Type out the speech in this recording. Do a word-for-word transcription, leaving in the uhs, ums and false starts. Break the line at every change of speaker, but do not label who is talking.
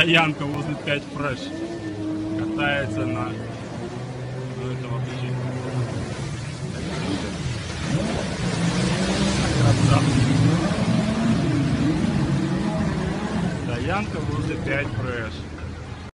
Стоянка возле пять фреш. Катается на... Ну это вообще... Красавчик. Стоянка возле пять фреш.